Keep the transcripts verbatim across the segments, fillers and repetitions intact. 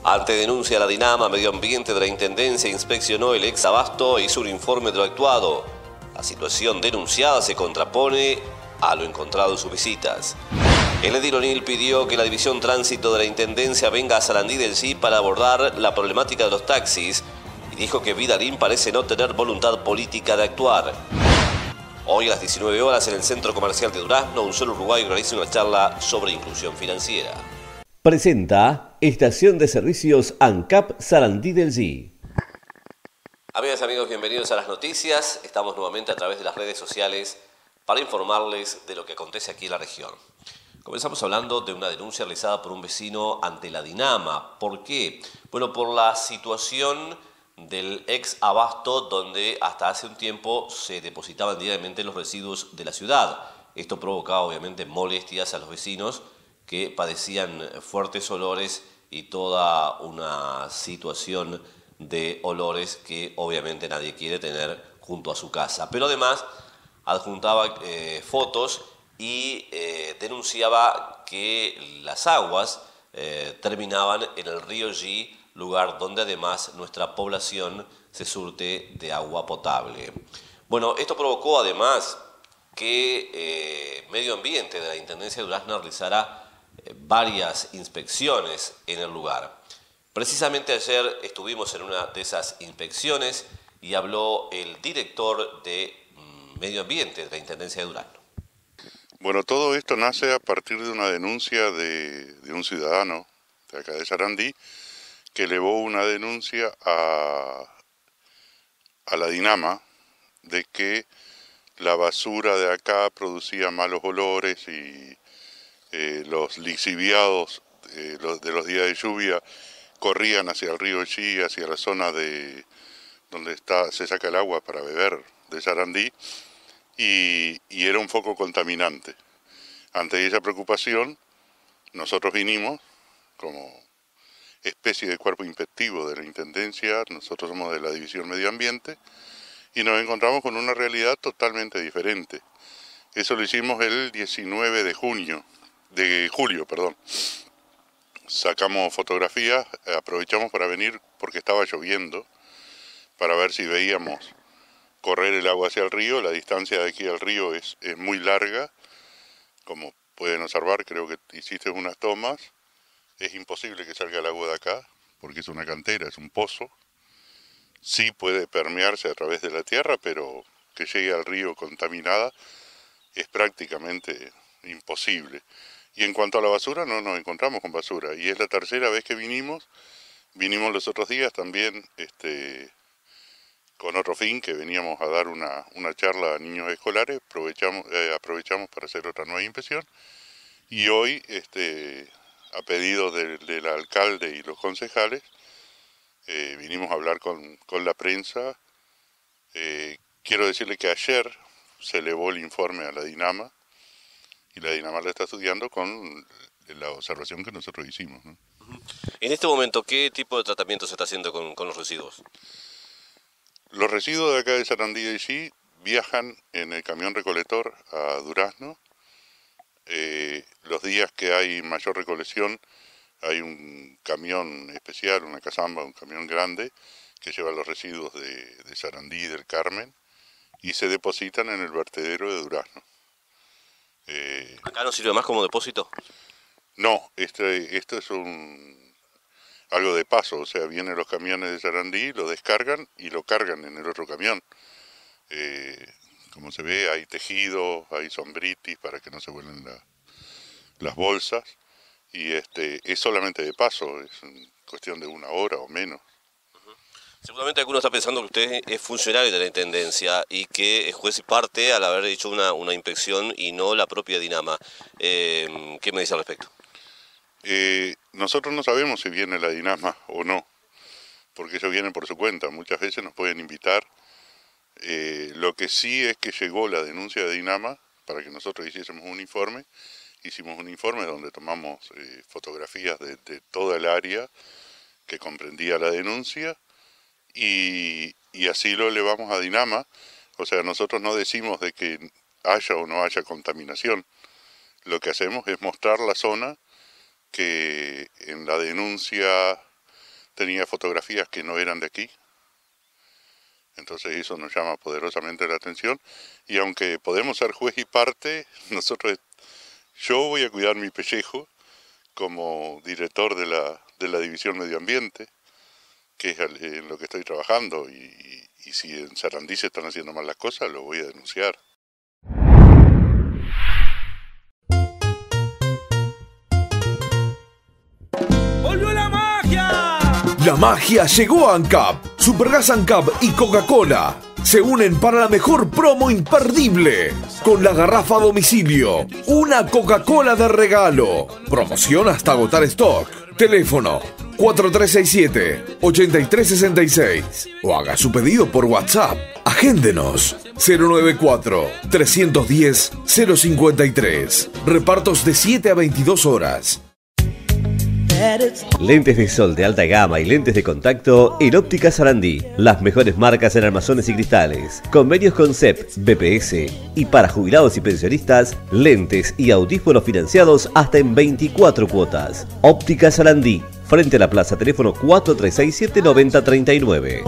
Ante denuncia, la Dinama Medio Ambiente de la Intendencia inspeccionó el ex abasto e hizo un informe de lo actuado. La situación denunciada se contrapone a lo encontrado en sus visitas. El edil O'Neill pidió que la División Tránsito de la Intendencia venga a Sarandí del Sí para abordar la problemática de los taxis y dijo que Vidalín parece no tener voluntad política de actuar. Hoy a las diecinueve horas en el Centro Comercial de Durazno, un solo uruguayo realiza una charla sobre inclusión financiera. Presenta Estación de Servicios ANCAP Sarandí del Sí. Amigas y amigos, bienvenidos a las noticias. Estamos nuevamente a través de las redes sociales para informarles de lo que acontece aquí en la región. Comenzamos hablando de una denuncia realizada por un vecino ante la Dinama. ¿Por qué? Bueno, por la situación del ex abasto donde hasta hace un tiempo se depositaban diariamente los residuos de la ciudad. Esto provocaba obviamente molestias a los vecinos que padecían fuertes olores y toda una situación de olores que obviamente nadie quiere tener junto a su casa. Pero además adjuntaba eh, fotos y eh, denunciaba que las aguas eh, terminaban en el río G, lugar donde además nuestra población se surte de agua potable. Bueno, esto provocó además que eh, Medio Ambiente de la Intendencia de Durazno realizara eh, varias inspecciones en el lugar. Precisamente ayer estuvimos en una de esas inspecciones y habló el director de mm, Medio Ambiente de la Intendencia de Durazno. Bueno, todo esto nace a partir de una denuncia de, de un ciudadano de acá de Sarandí que elevó una denuncia a, a la Dinama de que la basura de acá producía malos olores y eh, los lixiviados eh, los, de los días de lluvia corrían hacia el río Chi, hacia la zona de donde está, se saca el agua para beber de Sarandí, y, y era un foco contaminante. Ante esa preocupación, nosotros vinimos como especie de cuerpo inspectivo de la Intendencia, nosotros somos de la División Medio Ambiente, y nos encontramos con una realidad totalmente diferente. Eso lo hicimos el diecinueve de junio, de julio, perdón. Sacamos fotografías, aprovechamos para venir porque estaba lloviendo, para ver si veíamos correr el agua hacia el río. La distancia de aquí al río es, es muy larga, como pueden observar, creo que hiciste unas tomas. Es imposible que salga el agua de acá, porque es una cantera, es un pozo. Sí puede permearse a través de la tierra, pero que llegue al río contaminada es prácticamente imposible. Y en cuanto a la basura, no nos encontramos con basura. Y es la tercera vez que vinimos. Vinimos los otros días también este, con otro fin, que veníamos a dar una, una charla a niños escolares. Aprovechamos, eh, aprovechamos para hacer otra nueva inspección. Y hoy, este, a pedido del, del alcalde y los concejales, eh, vinimos a hablar con, con la prensa. Eh, quiero decirle que ayer se elevó el informe a la Dinama, y la Dinama la está estudiando con la observación que nosotros hicimos, ¿no? En este momento, ¿qué tipo de tratamiento se está haciendo con, con los residuos? Los residuos de acá de Sarandí de Sí viajan en el camión recolector a Durazno. Eh, los días que hay mayor recolección hay un camión especial, una cazamba, un camión grande que lleva los residuos de, de Sarandí y del Carmen y se depositan en el vertedero de Durazno. Eh, ¿Acá no sirve más como depósito? no, este, esto es un algo de paso, o sea, vienen los camiones de Sarandí, lo descargan y lo cargan en el otro camión. Eh, como se ve, hay tejido, hay sombritis para que no se vuelen la, las bolsas, y este es solamente de paso, es cuestión de una hora o menos. Seguramente alguno está pensando que usted es funcionario de la Intendencia y que es juez y parte al haber hecho una, una inspección y no la propia Dinama. Eh, ¿Qué me dice al respecto? Eh, nosotros no sabemos si viene la Dinama o no, porque ellos vienen por su cuenta, muchas veces nos pueden invitar. Eh, lo que sí es que llegó la denuncia de Dinama para que nosotros hiciésemos un informe. Hicimos un informe donde tomamos eh, fotografías de, de toda el área que comprendía la denuncia, y, y así lo elevamos a Dinama. O sea, nosotros no decimos de que haya o no haya contaminación. Lo que hacemos es mostrar la zona que en la denuncia tenía fotografías que no eran de aquí. Entonces eso nos llama poderosamente la atención. Y aunque podemos ser juez y parte, nosotros, yo voy a cuidar mi pellejo como director de la, de la División Medio Ambiente, que es en lo que estoy trabajando. Y, y si en Sarandí se están haciendo mal las cosas, lo voy a denunciar. ¡Volvió la magia! La magia llegó a ANCAP. Supergas ANCAP y Coca-Cola se unen para la mejor promo imperdible. Con la garrafa a domicilio, una Coca-Cola de regalo. Promoción hasta agotar stock. Teléfono cuatro tres seis siete, ocho tres seis seis o haga su pedido por WhatsApp. Agéndenos cero nueve cuatro, tres uno cero, cero cinco tres. Repartos de siete a veintidós horas. Lentes de sol de alta gama y lentes de contacto en Óptica Sarandí. Las mejores marcas en armazones y cristales. Convenios con C E P, B P S. Y para jubilados y pensionistas, lentes y audífonos financiados hasta en veinticuatro cuotas. Óptica Sarandí. Frente a la plaza, teléfono cuatro tres seis siete, nueve cero tres nueve.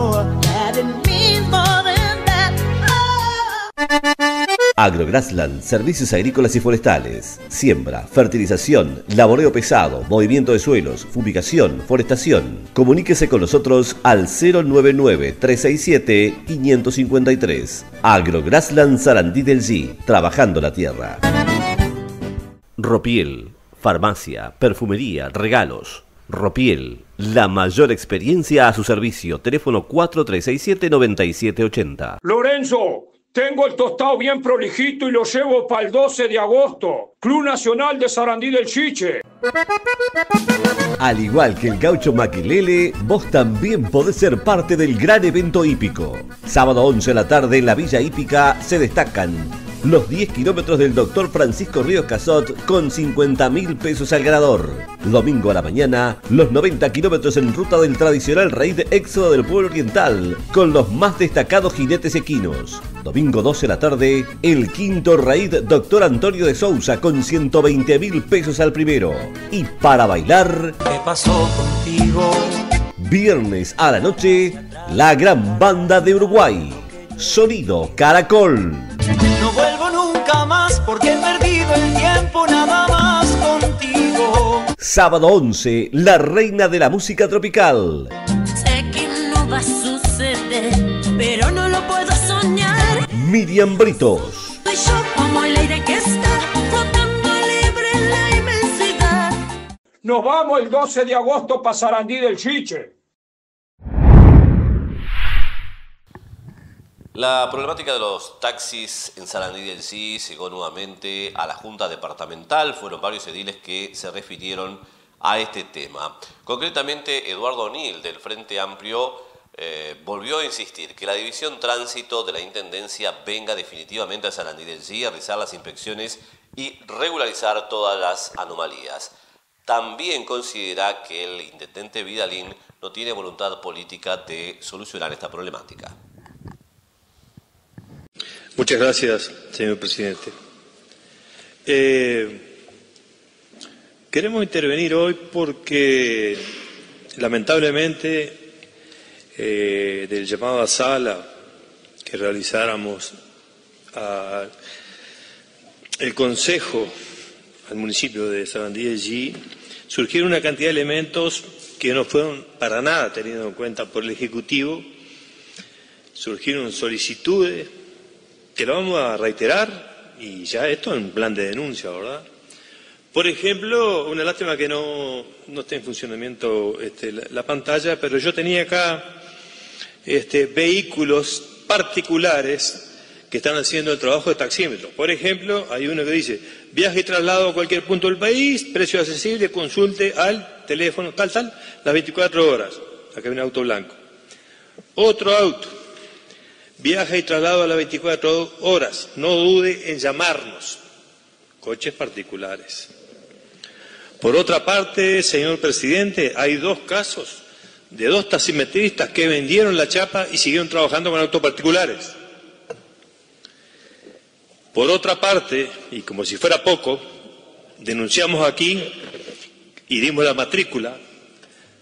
Agrograsland, servicios agrícolas y forestales, siembra, fertilización, laboreo pesado, movimiento de suelos, fumigación, forestación. Comuníquese con nosotros al cero nueve nueve, tres seis siete, cinco cinco tres. Agrograsland Sarandí del G, trabajando la tierra. Ropiel, farmacia, perfumería, regalos. Ropiel, la mayor experiencia a su servicio. Teléfono cuatro tres seis siete, nueve siete ocho cero. Lorenzo, tengo el tostado bien prolijito y lo llevo para el doce de agosto. Club Nacional de Sarandí del Chiche. Al igual que el gaucho Maquilele, vos también podés ser parte del gran evento hípico. Sábado once de la tarde en la Villa Hípica se destacan los diez kilómetros del doctor Francisco Ríos Casot con cincuenta mil pesos al ganador. Domingo a la mañana, los noventa kilómetros en ruta del tradicional raíz Éxodo del Pueblo Oriental con los más destacados jinetes equinos. Domingo doce de la tarde, el quinto raíz doctor Antonio de Sousa con ciento veinte mil pesos al primero. Y para bailar, ¿qué pasó contigo? Viernes a la noche, la gran banda de Uruguay, Sonido Caracol. No vuelvo nunca más porque he perdido el tiempo nada más contigo. Sábado once, la reina de la música tropical. Sé que no va a suceder, pero no lo puedo soñar. Miriam Britos. Soy yo como el aire que está flotando libre en la inmensidad. Nos vamos el doce de agosto para Sarandí del Chiche. La problemática de los taxis en Sarandí del Sí llegó nuevamente a la Junta Departamental. Fueron varios ediles que se refirieron a este tema. Concretamente, Eduardo O'Neill, del Frente Amplio, eh, volvió a insistir que la División Tránsito de la Intendencia venga definitivamente a Sarandí del Sí a realizar las inspecciones y regularizar todas las anomalías. También considera que el intendente Vidalín no tiene voluntad política de solucionar esta problemática. Muchas gracias, señor presidente. Eh, queremos intervenir hoy porque, lamentablemente, eh, del llamado a sala que realizáramos al Consejo, al municipio de Sarandí del G, surgieron una cantidad de elementos que no fueron para nada tenidos en cuenta por el Ejecutivo. Surgieron solicitudes que lo vamos a reiterar, y ya esto en plan de denuncia, ¿verdad? Por ejemplo, una lástima que no, no esté en funcionamiento este, la, la pantalla, pero yo tenía acá este, vehículos particulares que están haciendo el trabajo de taxímetro. Por ejemplo, hay uno que dice, viaje y traslado a cualquier punto del país, precio accesible, consulte al teléfono, tal, tal, las veinticuatro horas. Acá hay un auto blanco. Otro auto. Viaje y traslado a las veinticuatro horas. No dude en llamarnos. Coches particulares. Por otra parte, señor presidente, hay dos casos de dos taximetristas que vendieron la chapa y siguieron trabajando con autos particulares. Por otra parte, y como si fuera poco, denunciamos aquí y dimos la matrícula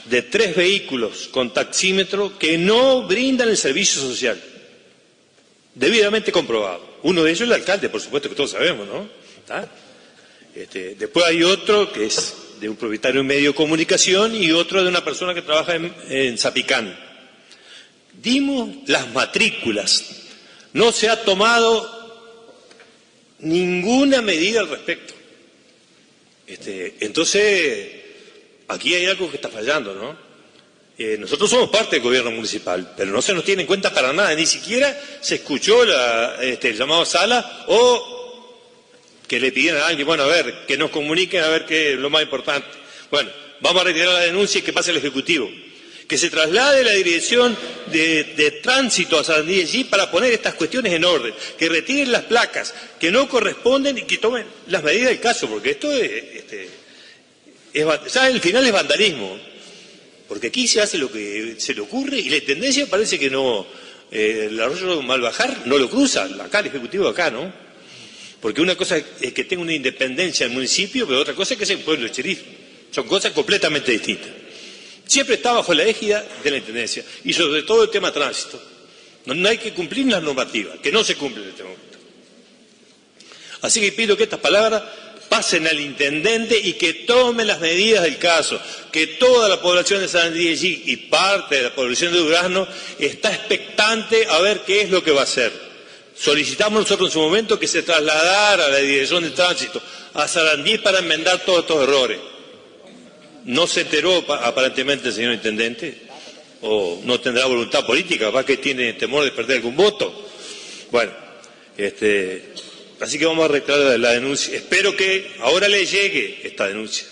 de tres vehículos con taxímetro que no brindan el servicio social, debidamente comprobado. Uno de ellos es el alcalde, por supuesto, que todos sabemos, ¿no? ¿Está? Este, después hay otro que es de un propietario de un medio de comunicación y otro de una persona que trabaja en, en Zapicán. Dimos las matrículas. No se ha tomado ninguna medida al respecto. Este, entonces, aquí hay algo que está fallando, ¿no? Eh, nosotros somos parte del gobierno municipal, pero no se nos tiene en cuenta para nada. Ni siquiera se escuchó la, este, el llamado a sala o que le pidieran a alguien, bueno, a ver, que nos comuniquen a ver qué es lo más importante. Bueno, vamos a retirar la denuncia y que pase el Ejecutivo. Que se traslade la dirección de, de tránsito a Sarandí de G para poner estas cuestiones en orden. Que retiren las placas que no corresponden y que tomen las medidas del caso, porque esto es, este, es ya el final es vandalismo. Porque aquí se hace lo que se le ocurre y la intendencia parece que no, eh, el arroyo Malbajar no lo cruza, acá el Ejecutivo acá, ¿no? Porque una cosa es que tenga una independencia el municipio, pero otra cosa es que sea un pueblo de sheriff. Son cosas completamente distintas. Siempre está bajo la égida de la intendencia y sobre todo el tema tránsito. No, no hay que cumplir las normativas, que no se cumplen en este momento. Así que pido que estas palabras pasen al intendente y que tome las medidas del caso, que toda la población de Sarandí de G y parte de la población de Durazno está expectante a ver qué es lo que va a hacer. Solicitamos nosotros en su momento que se trasladara la dirección de tránsito a Sarandí para enmendar todos estos errores. No se enteró aparentemente el señor intendente, o no tendrá voluntad política, capaz que tiene temor de perder algún voto. Bueno, este, así que vamos a retirar la denuncia. Espero que ahora le llegue esta denuncia.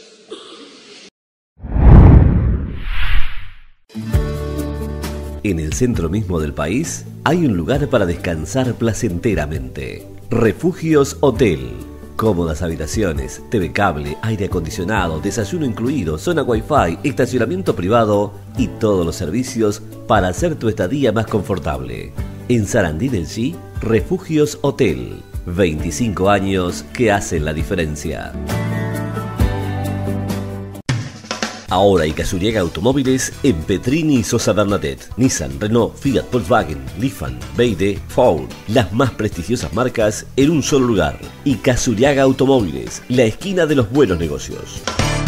En el centro mismo del país hay un lugar para descansar placenteramente. Refugios Hotel. Cómodas habitaciones, T V cable, aire acondicionado, desayuno incluido, zona wifi, estacionamiento privado y todos los servicios para hacer tu estadía más confortable. En Sarandí del G, Refugios Hotel. veinticinco años que hacen la diferencia. Ahora Icazuriaga Automóviles en Petrini y Sosa Bernadette. Nissan, Renault, Fiat, Volkswagen, Lifan, B Y D, Ford. Las más prestigiosas marcas en un solo lugar. Icazuriaga Automóviles, la esquina de los buenos negocios.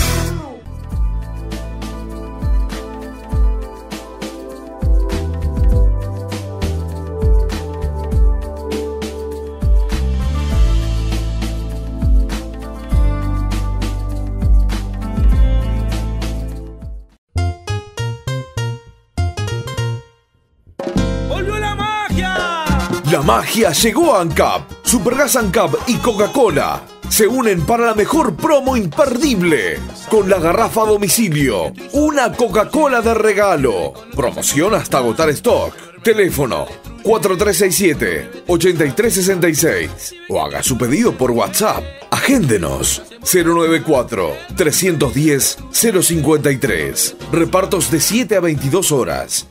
La magia llegó a ANCAP. Supergas ANCAP y Coca-Cola se unen para la mejor promo imperdible. Con la garrafa a domicilio, una Coca-Cola de regalo. Promoción hasta agotar stock. Teléfono cuatro tres seis siete, ocho tres seis seis o haga su pedido por WhatsApp. Agéndenos cero nueve cuatro, tres uno cero, cero cinco tres. Repartos de siete a veintidós horas.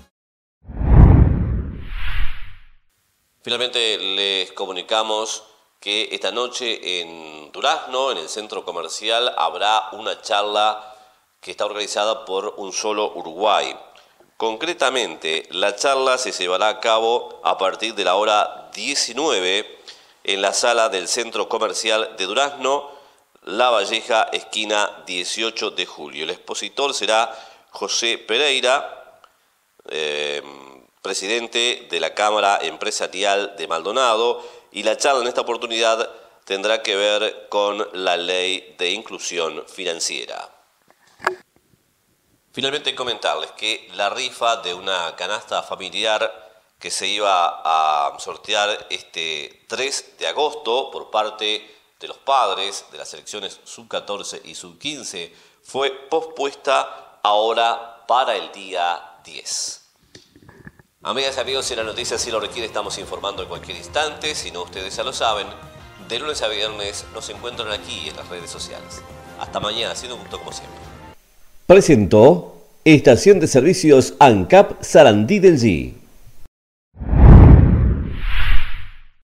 Finalmente les comunicamos que esta noche en Durazno, en el centro comercial, habrá una charla que está organizada por Un Solo Uruguay. Concretamente, la charla se llevará a cabo a partir de la hora diecinueve en la sala del centro comercial de Durazno, La Valleja, esquina dieciocho de julio. El expositor será José Pereira, eh, presidente de la Cámara Empresarial de Maldonado, y la charla en esta oportunidad tendrá que ver con la Ley de Inclusión Financiera. Finalmente comentarles que la rifa de una canasta familiar que se iba a sortear este tres de agosto por parte de los padres de las selecciones sub catorce y sub quince fue pospuesta ahora para el día diez. Amigas y amigos, si la noticia así lo requiere, estamos informando en cualquier instante. Si no, ustedes ya lo saben, de lunes a viernes nos encuentran aquí en las redes sociales. Hasta mañana, ha sido un gusto como siempre. Presentó Estación de Servicios ANCAP Sarandí del G.